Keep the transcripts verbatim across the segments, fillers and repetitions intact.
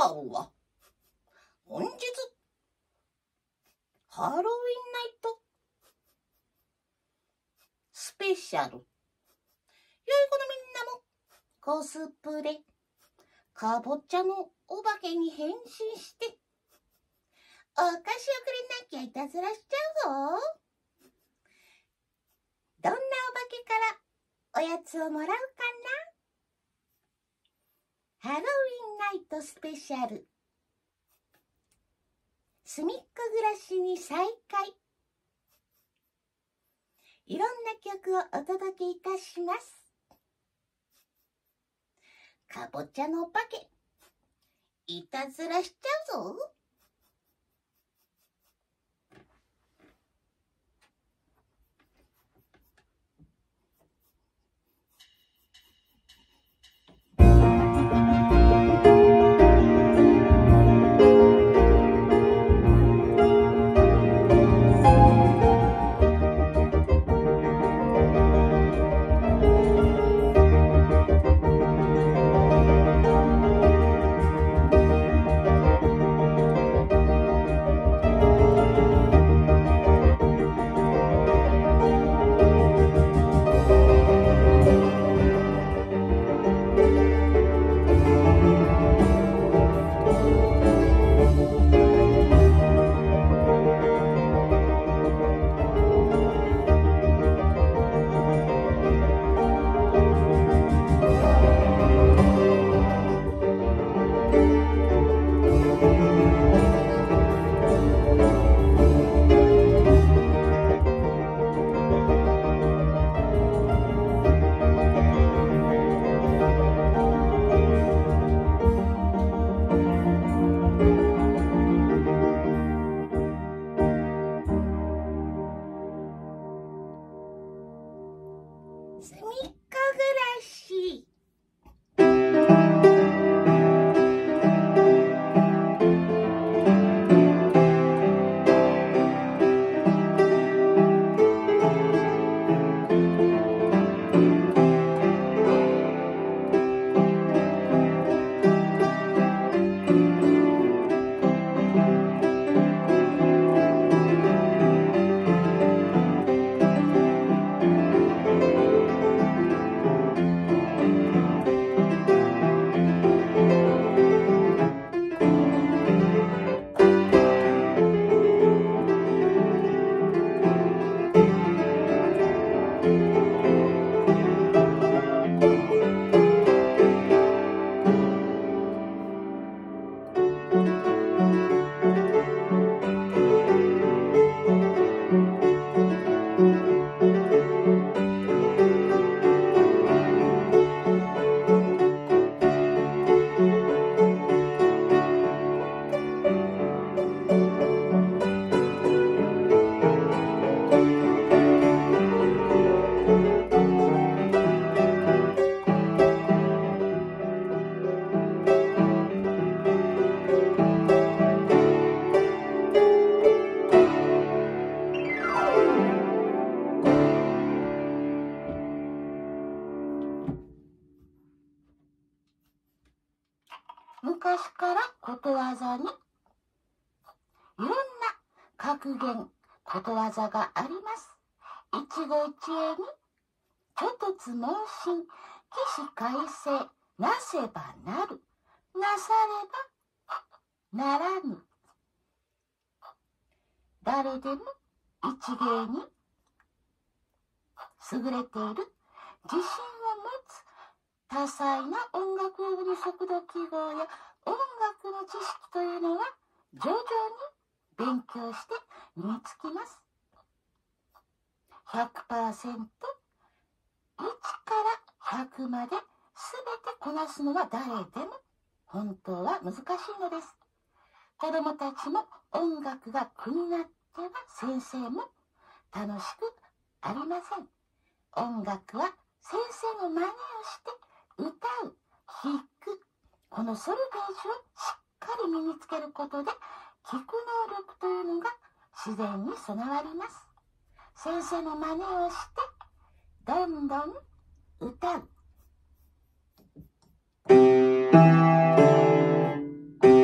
ばんは。本日、ハロウィンナイトスペシャル。良い子のみんなもコスプレ、かぼちゃのお化けに変身して、お菓子をくれなきゃいたずらしちゃうぞ。どんなお化けからおやつをもらうかな。ハロウィンナイトスペシャル。すみっこ暮らしに再会。いろんな曲をお届けいたします。かぼちゃのお化け、いたずらしちゃうぞ。すみっこ暮らし。昔からことわざにいろんな格言、ことわざがあります。一期一会に諸突猛進、起死回生、なせばなる、なさればならぬ。誰でも一芸に優れている自信を持つ多彩な音楽二速度記号や音楽の知識というのは徐々に勉強して身につきます。ひゃくパーセント、いちからひゃくまで全てこなすのは誰でも本当は難しいのです。子どもたちも音楽が苦になっては先生も楽しくありません。音楽は先生の真似をして歌う、弾く、このソルフェージをしっかり身につけることで聴く能力というのが自然に備わります。先生の真似をしてどんどん歌う。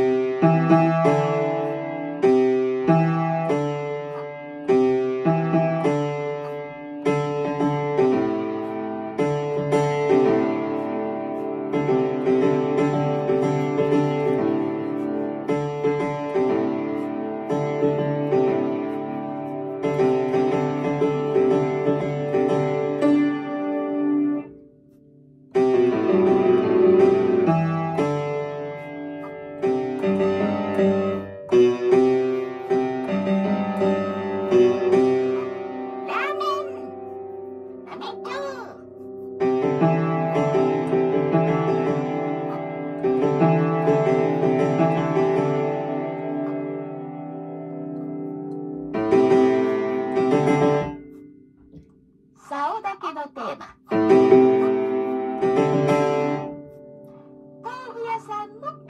竿だけのテーマ。豆腐屋さんの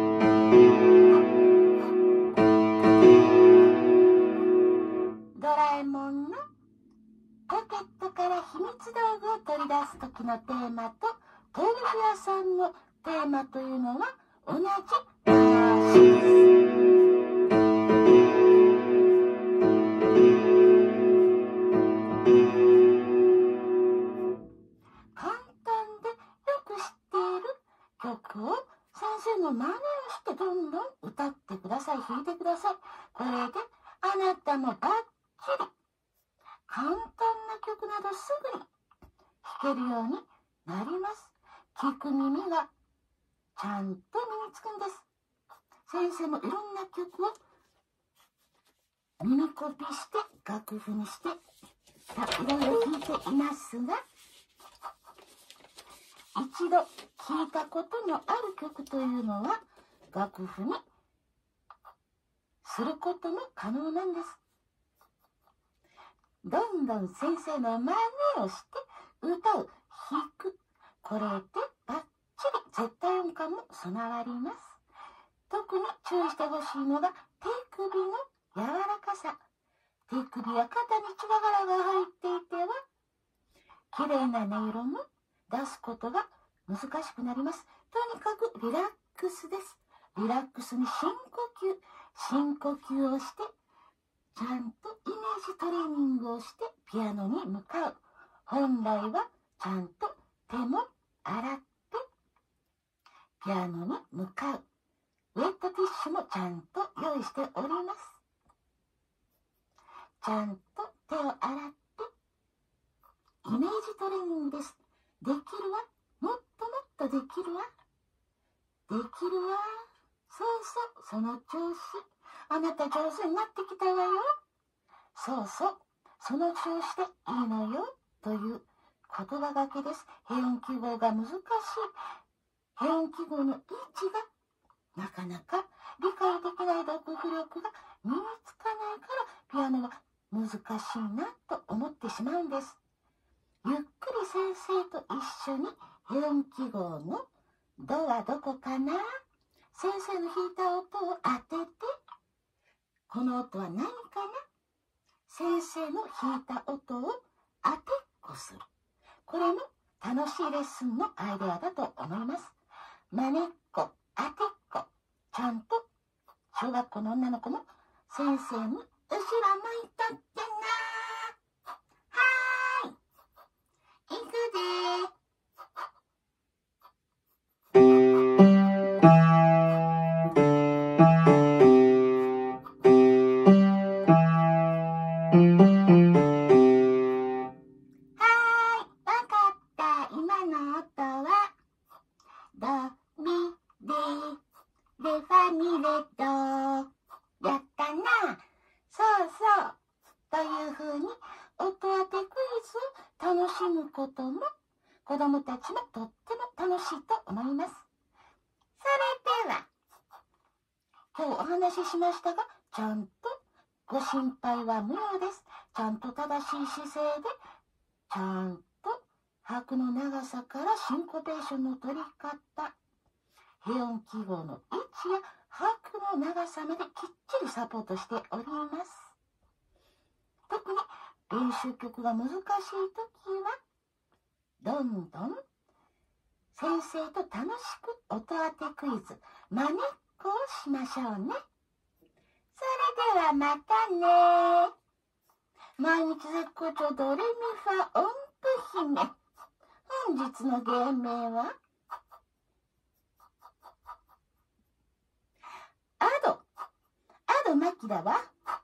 ドラえもんのポケットから秘密道具を取り出す時のテーマと豆腐屋さんのテーマというのは同じ話です。簡単でよく知っている曲を先生の真似をしてどんどん歌ってください。弾いてください。これであなたもバッチリ簡単な曲などすぐに弾けるようになります。聞く耳がちゃんと身につくんです。先生もいろんな曲を耳コピして楽譜にしていろいろ弾いていますが、一度聴いたことのある曲というのは楽譜にすることも可能なんです。どんどん先生の真似をして歌う、弾く、これでバッチリ絶対音感も備わります。特に注意してほしいのが手首の柔らかさ。手首や肩に力が入っていては綺麗な音色も出すことが難しくなります。とにかくリラックスです。リラックスに深呼吸、深呼吸をしてちゃんとイメージトレーニングをしてピアノに向かう。本来はちゃんと手も洗ってピアノに向かう。ウェットティッシュもちゃんと用意しております。ちゃんと手を洗ってイメージトレーニングです。できるわ。もっともっとできるわ。できるわ。そうそう、その調子。あなた上手になってきたわよ。そうそう、その調子でいいのよ。という言葉がけです。変音記号が難しい。変音記号の位置がなかなか理解できない読譜力が身につかないからピアノは難しいなと思ってしまうんです。ゆっくり先生と一緒に変音記号のドはどこかな、先生の弾いた音を当てて、この音は何かな、先生の弾いた音を当てっこする。これも楽しいレッスンのアイデアだと思います。まねっこ、当てっこ、ちゃんと小学校の女の子も先生に後ろ向いとってな。はーい、いくでー。ことも子どもたちもとっても楽しいと思います。それでは今日お話ししましたが、ちゃんとご心配は無用です。ちゃんと正しい姿勢でちゃんと拍の長さからシンコペーションの取り方、変音記号の位置や拍の長さまできっちりサポートしております。特に練習曲が難しいときはどんどん先生と楽しく音当てクイズ、まねっこをしましょうね。それではまたね。毎日絶好調ドレミファ音符姫。本日の芸名はマキだわ。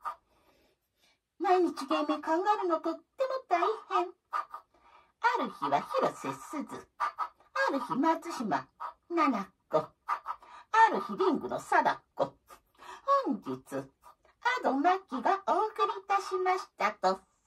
毎日芸名考えるのとっても大変。ある日は広瀬すず、ある日松島菜々子、ある日リングの貞子。本日、アドマキがお送りいたしましたと。